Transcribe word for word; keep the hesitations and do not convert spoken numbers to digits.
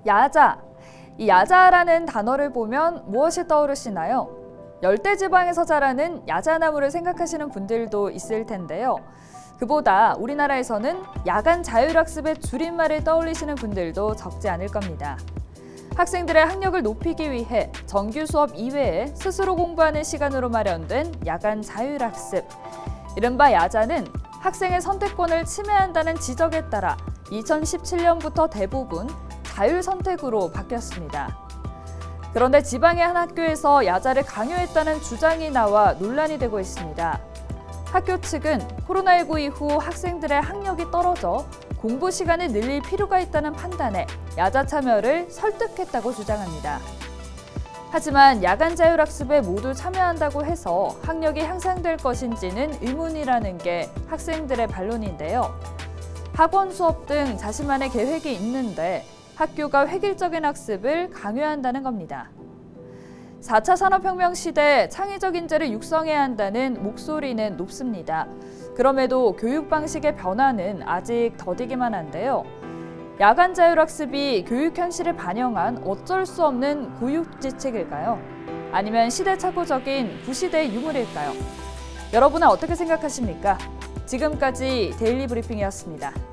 야자. 이 야자라는 단어를 보면 무엇이 떠오르시나요? 열대지방에서 자라는 야자나무를 생각하시는 분들도 있을 텐데요. 그보다 우리나라에서는 야간 자율학습의 줄임말을 떠올리시는 분들도 적지 않을 겁니다. 학생들의 학력을 높이기 위해 정규 수업 이외에 스스로 공부하는 시간으로 마련된 야간 자율학습. 이른바 야자는 학생의 선택권을 침해한다는 지적에 따라 이천십칠 년부터 대부분 자율선택으로 바뀌었습니다. 그런데 지방의 한 학교에서 야자를 강요했다는 주장이 나와 논란이 되고 있습니다. 학교 측은 코로나십구 이후 학생들의 학력이 떨어져 공부 시간을 늘릴 필요가 있다는 판단에 야자 참여를 설득했다고 주장합니다. 하지만 야간 자율학습에 모두 참여한다고 해서 학력이 향상될 것인지는 의문이라는 게 학생들의 반론인데요. 학원 수업 등 자신만의 계획이 있는데 학교가 획일적인 학습을 강요한다는 겁니다. 사 차 산업혁명 시대 창의적 인재를 육성해야 한다는 목소리는 높습니다. 그럼에도 교육 방식의 변화는 아직 더디기만 한데요. 야간 자율학습이 교육 현실을 반영한 어쩔 수 없는 고육지책일까요? 아니면 시대착오적인 구시대의 유물일까요? 여러분은 어떻게 생각하십니까? 지금까지 데일리 브리핑이었습니다.